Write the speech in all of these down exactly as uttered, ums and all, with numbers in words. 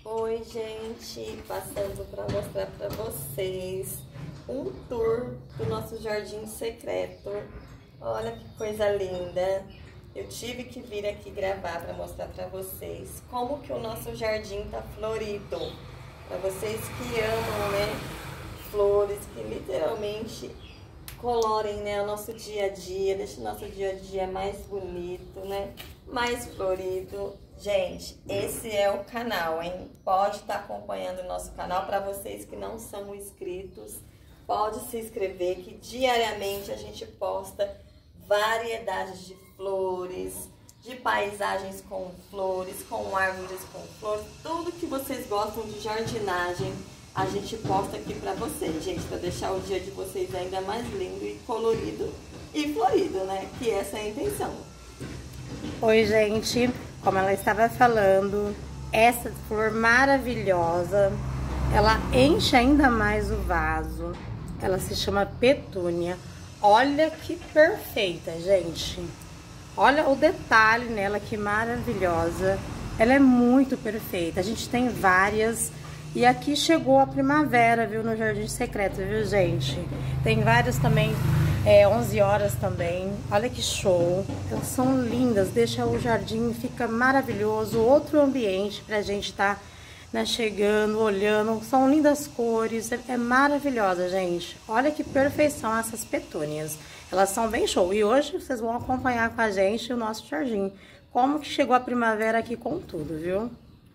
Oi, gente, passando para mostrar para vocês um tour do nosso jardim secreto. Olha que coisa linda. Eu tive que vir aqui gravar para mostrar para vocês como que o nosso jardim tá florido. Para vocês que amam, né, flores que literalmente colorem, né, o nosso dia a dia, deixa o nosso dia a dia mais bonito, né, mais florido. Gente, esse é o canal, hein? Pode estar acompanhando o nosso canal. Para vocês que não são inscritos, pode se inscrever, que diariamente a gente posta variedades de flores, de paisagens com flores, com árvores com flores, tudo que vocês gostam de jardinagem, a gente posta aqui para vocês, gente, para deixar o dia de vocês ainda mais lindo e colorido e florido, né? Que essa é a intenção. Oi, gente, como ela estava falando, essa flor maravilhosa, ela enche ainda mais o vaso. Ela se chama petúnia. Olha que perfeita, gente. Olha o detalhe nela, que maravilhosa. Ela é muito perfeita. A gente tem várias. E aqui chegou a primavera, viu, no Jardim Secreto, viu, gente? Tem várias também, é, onze horas também. Olha que show. Elas são lindas, deixa o jardim, fica maravilhoso. Outro ambiente pra gente estar, né, chegando, olhando. São lindas cores, é, é maravilhosa, gente. Olha que perfeição essas petúnias. Elas são bem show. E hoje vocês vão acompanhar com a gente o nosso jardim. Como que chegou a primavera aqui com tudo, viu?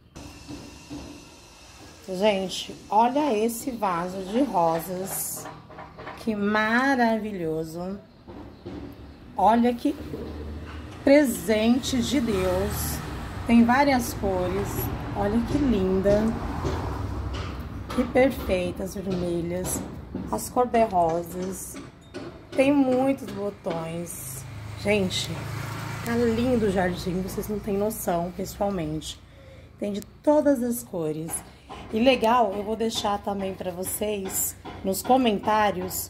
Gente, olha esse vaso de rosas, que maravilhoso. Olha que presente de Deus. Tem várias cores, olha que linda. Que perfeitas, vermelhas, as cor-de-rosas. Tem muitos botões. Gente, tá lindo o jardim, vocês não têm noção, pessoalmente. Tem de todas as cores. E legal, eu vou deixar também para vocês, nos comentários,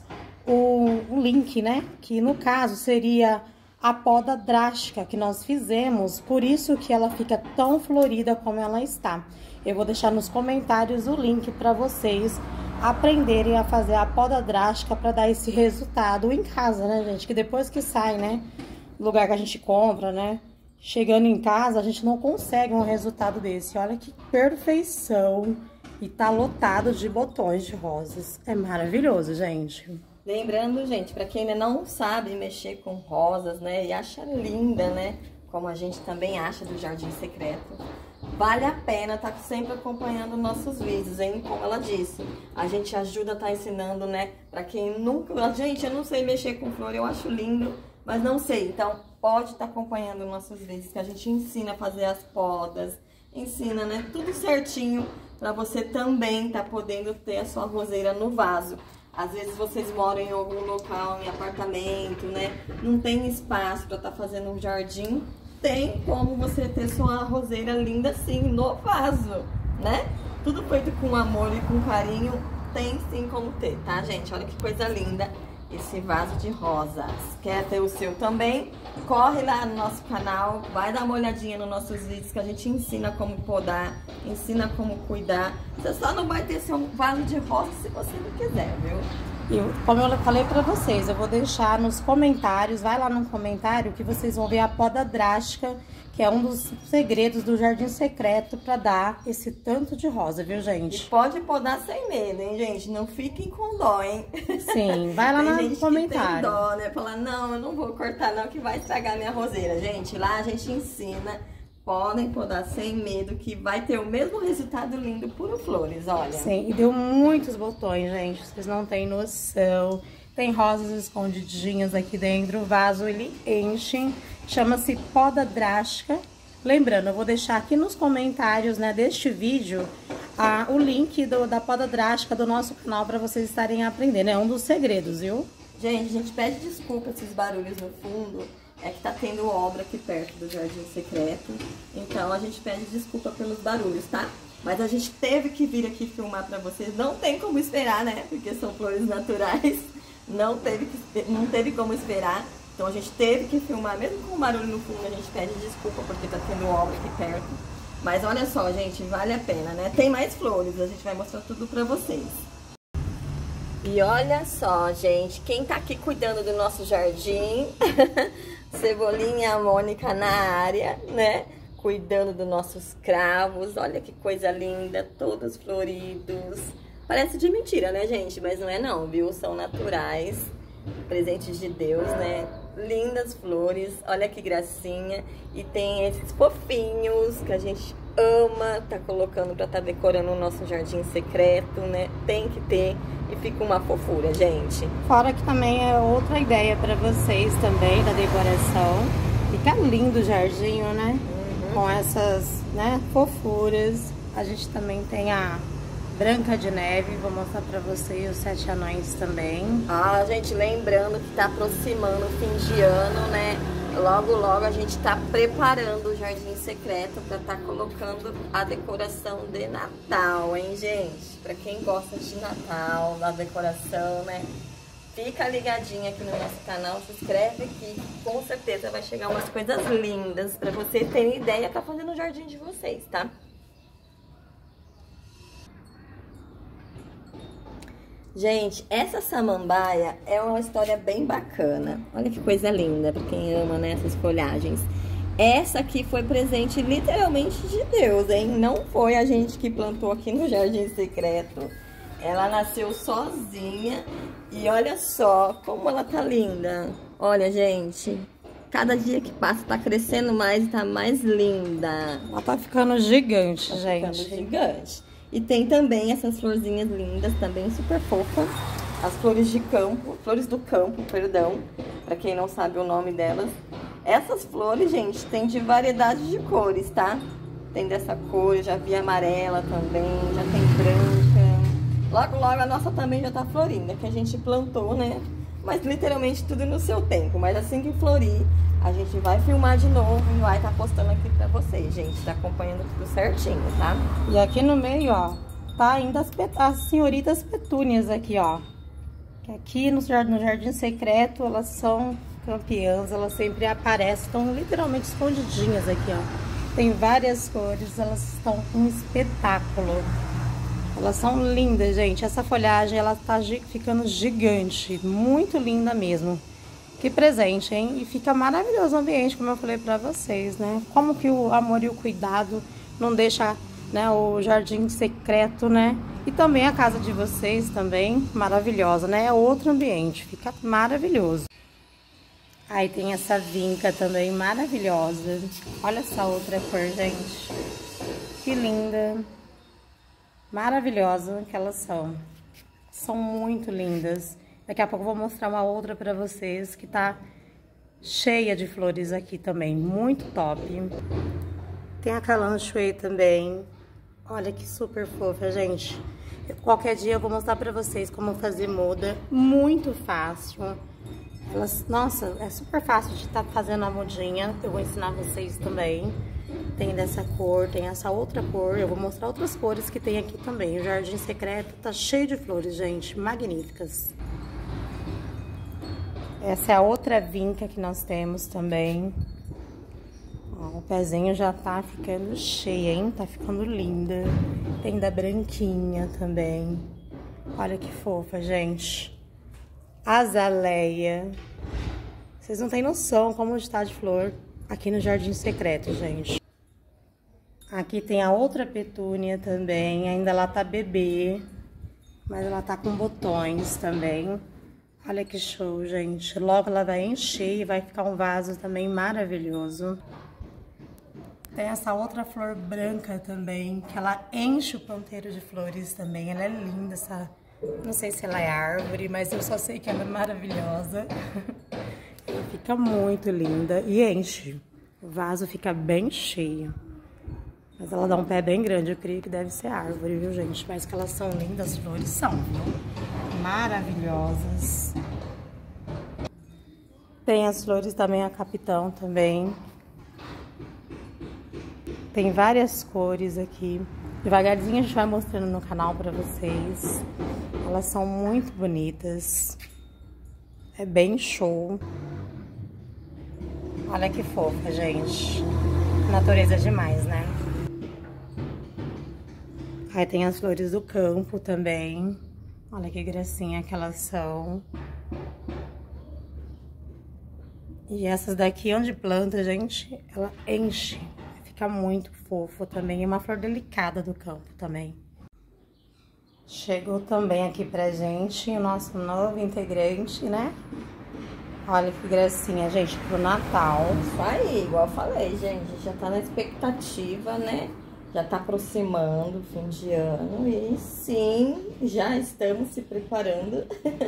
o, o link, né? Que no caso seria a poda drástica que nós fizemos, por isso que ela fica tão florida como ela está. Eu vou deixar nos comentários o link para vocês aprenderem a fazer a poda drástica para dar esse resultado em casa, né, gente? Que depois que sai, né, do lugar que a gente compra, né? Chegando em casa, a gente não consegue um resultado desse. Olha que perfeição. E tá lotado de botões de rosas. É maravilhoso, gente. Lembrando, gente, para quem ainda não sabe mexer com rosas, né, e acha linda, né, como a gente também acha do Jardim Secreto, vale a pena estar sempre acompanhando nossos vídeos, hein? Como ela disse, a gente ajuda a estar ensinando, né, para quem nunca... Gente, eu não sei mexer com flor, eu acho lindo, mas não sei. Então, pode estar acompanhando nossos vídeos, que a gente ensina a fazer as podas, ensina, né, tudo certinho, para você também tá podendo ter a sua roseira no vaso. Às vezes vocês moram em algum local, em apartamento, né? Não tem espaço para estar fazendo um jardim. Tem como você ter sua roseira linda assim, no vaso, né? Tudo feito com amor e com carinho, tem sim como ter, tá, gente? Olha que coisa linda esse vaso de rosas. Quer ter o seu também? Corre lá no nosso canal, vai dar uma olhadinha nos nossos vídeos que a gente ensina como podar, ensina como cuidar. Você só não vai ter seu vaso de rosas se você não quiser, viu? E como eu falei pra vocês, eu vou deixar nos comentários, vai lá no comentário que vocês vão ver a poda drástica, que é um dos segredos do Jardim Secreto para dar esse tanto de rosa, viu, gente? E pode podar sem medo, hein, gente? Não fiquem com dó, hein? Sim, vai lá tem no comentário. Tem dó, né? Falar, não, eu não vou cortar não, que vai estragar minha roseira. Gente, lá a gente ensina, podem podar sem medo, que vai ter o mesmo resultado lindo, puro flores, olha. Sim, e deu muitos botões, gente, vocês não têm noção. Tem rosas escondidinhas aqui dentro, o vaso ele enche, chama-se poda drástica. Lembrando, eu vou deixar aqui nos comentários, né, deste vídeo, a, o link do, da poda drástica do nosso canal para vocês estarem aprendendo. É um dos segredos, viu? Gente, a gente pede desculpa esses barulhos no fundo, é que tá tendo obra aqui perto do Jardim Secreto, então a gente pede desculpa pelos barulhos, tá? Mas a gente teve que vir aqui filmar pra vocês, não tem como esperar, né? Porque são flores naturais, não teve, que, não teve como esperar. Então a gente teve que filmar, mesmo com o barulho no fundo, a gente pede desculpa porque tá tendo obra aqui perto. Mas olha só, gente, vale a pena, né? Tem mais flores, a gente vai mostrar tudo pra vocês. E olha só, gente, quem tá aqui cuidando do nosso jardim, Cebolinha e a Mônica na área, né? Cuidando dos nossos cravos, olha que coisa linda, todos floridos. Parece de mentira, né, gente? Mas não é não, viu? São naturais, presentes de Deus, né? Lindas flores, olha que gracinha. E tem esses fofinhos que a gente ama tá colocando pra tá decorando o nosso jardim secreto, né? Tem que ter e fica uma fofura, gente. Fora que também é outra ideia pra vocês também da decoração. Fica lindo o jardim, né? Uhum. Com essas, né, fofuras. A gente também tem a Branca de Neve, vou mostrar pra vocês os Sete Anões também. Ah, gente, lembrando que tá aproximando o fim de ano, né? Logo, logo a gente tá preparando o jardim secreto pra tá colocando a decoração de Natal, hein, gente? Pra quem gosta de Natal, da decoração, né? Fica ligadinha aqui no nosso canal, se inscreve aqui, com certeza vai chegar umas coisas lindas pra vocês terem ideia pra fazer no jardim de vocês, tá? Gente, essa samambaia é uma história bem bacana. Olha que coisa linda, pra quem ama, né, essas folhagens. Essa aqui foi presente literalmente de Deus, hein? Não foi a gente que plantou aqui no Jardim Secreto. Ela nasceu sozinha e olha só como ela tá linda. Olha, gente, cada dia que passa tá crescendo mais e tá mais linda. Ela tá ficando gigante, tá gente. Ficando gigante. E tem também essas florzinhas lindas, também super fofas. As flores de campo, flores do campo, perdão, pra quem não sabe o nome delas. Essas flores, gente, tem de variedade de cores, tá? Tem dessa cor, eu já vi amarela também, já tem branca. Logo, logo a nossa também já tá florindo, que a gente plantou, né? Mas literalmente tudo no seu tempo. Mas assim que florir, a gente vai filmar de novo e vai estar tá postando aqui pra vocês, gente. Tá acompanhando tudo certinho, tá? E aqui no meio, ó, tá ainda as, as senhoritas petúnias aqui, ó. Que aqui no, no Jardim Secreto, elas são campeãs, elas sempre aparecem, estão literalmente escondidinhas aqui, ó. Tem várias cores, elas estão um espetáculo. Elas são lindas, gente. Essa folhagem, ela tá ficando gigante. Muito linda mesmo. Que presente, hein? E fica maravilhoso o ambiente, como eu falei pra vocês, né? Como que o amor e o cuidado não deixa, né, o Jardim Secreto, né? E também a casa de vocês também, maravilhosa, né? É outro ambiente, fica maravilhoso. Aí tem essa vinca também maravilhosa. Olha essa outra cor, gente. Que linda. Maravilhosa que elas são. São muito lindas. Daqui a pouco eu vou mostrar uma outra pra vocês que tá cheia de flores aqui também. Muito top. Tem a calanchoe também. Olha que super fofa, gente. Qualquer dia eu vou mostrar pra vocês como fazer muda. Muito fácil. Elas, nossa, é super fácil de estar tá fazendo a mudinha. Eu vou ensinar vocês também. Tem dessa cor, tem essa outra cor. Eu vou mostrar outras cores que tem aqui também. O Jardim Secreto tá cheio de flores, gente. Magníficas. Essa é a outra vinca que nós temos também. Ó, o pezinho já tá ficando cheio, hein? Tá ficando linda. Tem da branquinha também. Olha que fofa, gente. Azaleia. Vocês não têm noção como está de flor aqui no Jardim Secreto, gente. Aqui tem a outra petúnia também. Ainda ela tá bebê, mas ela tá com botões também. Olha que show, gente. Logo ela vai encher e vai ficar um vaso também maravilhoso. Tem essa outra flor branca também, que ela enche o ponteiro de flores também. Ela é linda, essa... Não sei se ela é árvore, mas eu só sei que ela é maravilhosa. Ela fica muito linda e enche. O vaso fica bem cheio. Mas ela dá um pé bem grande, eu creio que deve ser árvore, viu, gente? Mas que elas são lindas, as flores são, viu? Maravilhosas. Tem as flores também, a capitão também. Tem várias cores aqui. Devagarzinho a gente vai mostrando no canal pra vocês. Elas são muito bonitas. É bem show. Olha que fofa, gente. Natureza demais, né? Aí tem as flores do campo também. Olha que gracinha que elas são. E essas daqui, onde planta, gente, ela enche. Fica muito fofo também. É uma flor delicada do campo também. Chegou também aqui pra gente o nosso novo integrante, né? Olha que gracinha, gente, pro Natal. Isso aí, igual eu falei, gente, já tá na expectativa, né? Já tá aproximando o fim de ano e sim, já estamos se preparando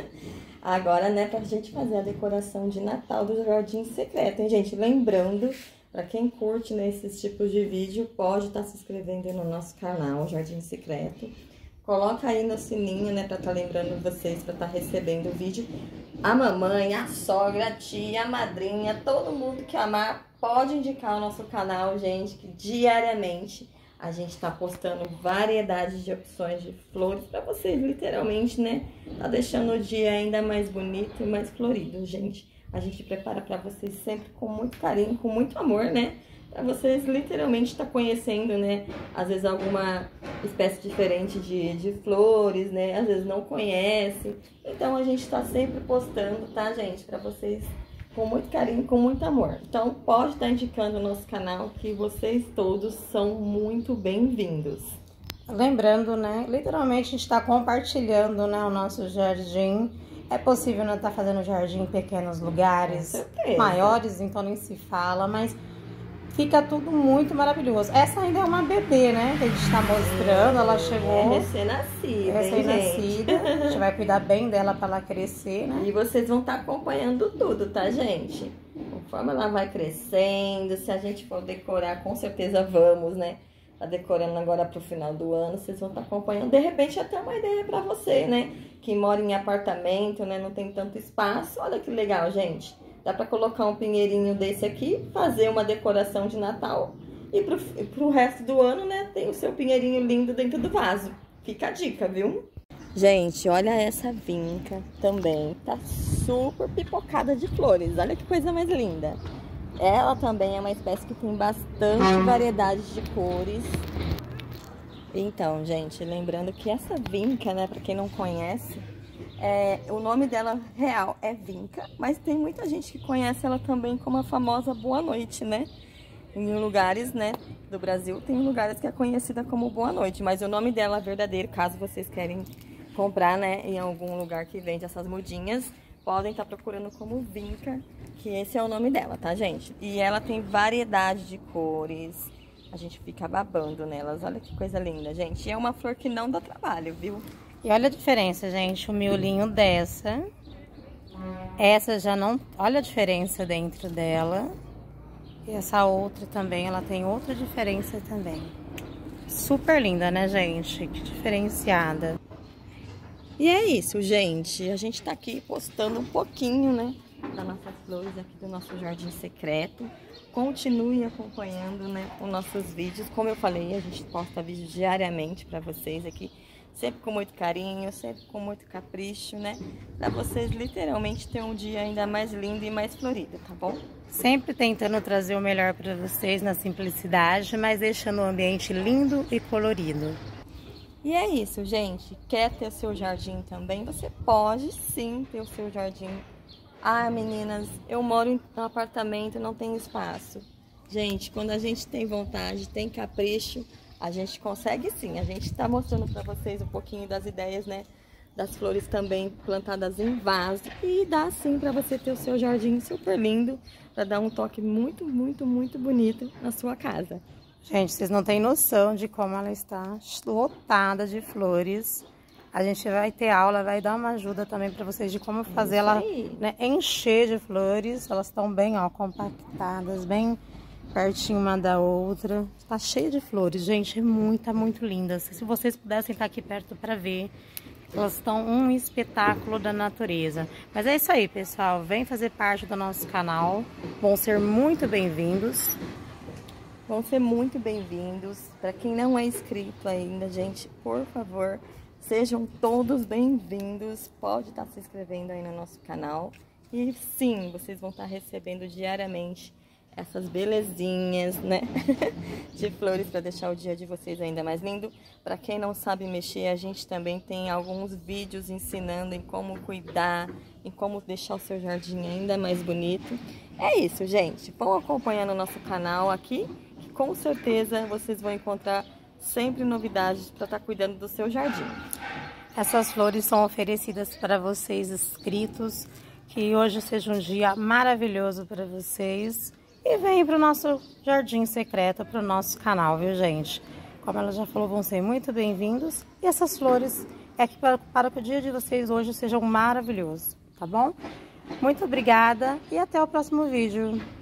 agora, né, pra gente fazer a decoração de Natal do Jardim Secreto, hein, gente? Lembrando, pra quem curte, né, esses tipos de vídeo, pode estar se inscrevendo no nosso canal, Jardim Secreto. Coloca aí no sininho, né, pra estar lembrando vocês, pra estar recebendo o vídeo. A mamãe, a sogra, a tia, a madrinha, todo mundo que amar, pode indicar o nosso canal, gente, que diariamente a gente tá postando variedade de opções de flores pra vocês, literalmente, né? Tá deixando o dia ainda mais bonito e mais florido, gente. A gente prepara pra vocês sempre com muito carinho, com muito amor, né? Pra vocês literalmente estar tá conhecendo, né? Às vezes alguma espécie diferente de, de flores, né? Às vezes não conhece. Então a gente tá sempre postando, tá, gente? Pra vocês com muito carinho, com muito amor. Então pode estar tá indicando o nosso canal que vocês todos são muito bem-vindos. Lembrando, né? Literalmente a gente tá compartilhando, né, o nosso jardim. É possível, né, tá fazendo jardim em pequenos lugares, maiores, então nem se fala, mas fica tudo muito maravilhoso. Essa ainda é uma bebê, né? Que a gente tá mostrando. Ela chegou... É recém-nascida, Recém-nascida. A gente vai cuidar bem dela pra ela crescer, né? E vocês vão estar acompanhando tudo, tá, gente? Conforme ela vai crescendo, se a gente for decorar, com certeza vamos, né? Tá decorando agora pro final do ano, vocês vão estar acompanhando. De repente, até uma ideia pra você, né? Que mora em apartamento, né? Não tem tanto espaço. Olha que legal, gente. Dá pra colocar um pinheirinho desse aqui, fazer uma decoração de Natal. E pro, pro resto do ano, né, tem o seu pinheirinho lindo dentro do vaso. Fica a dica, viu? Gente, olha essa vinca também. Tá super pipocada de flores. Olha que coisa mais linda. Ela também é uma espécie que tem bastante variedade de cores. Então, gente, lembrando que essa vinca, né, pra quem não conhece... É, o nome dela real é Vinca, mas tem muita gente que conhece ela também como a famosa Boa Noite, né? Em lugares, né, do Brasil, tem lugares que é conhecida como Boa Noite, mas o nome dela verdadeiro, caso vocês querem comprar, né, em algum lugar que vende essas mudinhas, podem estar procurando como Vinca, que esse é o nome dela, tá, gente? E ela tem variedade de cores, a gente fica babando nelas, olha que coisa linda, gente. E é uma flor que não dá trabalho, viu? E olha a diferença, gente, o miolinho dessa. Essa já não... Olha a diferença dentro dela. E essa outra também, ela tem outra diferença também. Super linda, né, gente? Que diferenciada. E é isso, gente. A gente tá aqui postando um pouquinho, né, das nossas flores aqui do nosso Jardim Secreto. Continue acompanhando, né, os nossos vídeos. Como eu falei, a gente posta vídeo diariamente pra vocês aqui. Sempre com muito carinho, sempre com muito capricho, né? Pra vocês literalmente ter um dia ainda mais lindo e mais florido, tá bom? Sempre tentando trazer o melhor pra vocês na simplicidade, mas deixando o ambiente lindo e colorido. E é isso, gente. Quer ter o seu jardim também? Você pode sim ter o seu jardim. Ah, meninas, eu moro em um apartamento, não tem espaço. Gente, quando a gente tem vontade, tem capricho... A gente consegue sim, a gente está mostrando para vocês um pouquinho das ideias, né? Das flores também plantadas em vaso. E dá sim para você ter o seu jardim super lindo, para dar um toque muito, muito, muito bonito na sua casa. Gente, vocês não têm noção de como ela está lotada de flores. A gente vai ter aula, vai dar uma ajuda também para vocês de como fazer ela, né, encher de flores. Elas estão bem, ó, compactadas, bem... pertinho uma da outra. Tá cheia de flores, gente. É muito, muito linda. Se vocês pudessem estar aqui perto para ver. Elas estão um espetáculo da natureza. Mas é isso aí, pessoal. Vem fazer parte do nosso canal. Vão ser muito bem-vindos. Vão ser muito bem-vindos. Para quem não é inscrito ainda, gente, por favor, sejam todos bem-vindos. Pode estar se inscrevendo aí no nosso canal. E sim, vocês vão estar recebendo diariamente essas belezinhas, né, de flores para deixar o dia de vocês ainda mais lindo. Para quem não sabe mexer, a gente também tem alguns vídeos ensinando em como cuidar, em como deixar o seu jardim ainda mais bonito. É isso, gente. Vão acompanhando o nosso canal aqui, que com certeza vocês vão encontrar sempre novidades para estar cuidando do seu jardim. Essas flores são oferecidas para vocês inscritos. Que hoje seja um dia maravilhoso para vocês. E vem para o nosso Jardim Secreto, para o nosso canal, viu, gente? Como ela já falou, vão ser muito bem-vindos. E essas flores é que para, para que o dia de vocês hoje seja maravilhoso, tá bom? Muito obrigada e até o próximo vídeo.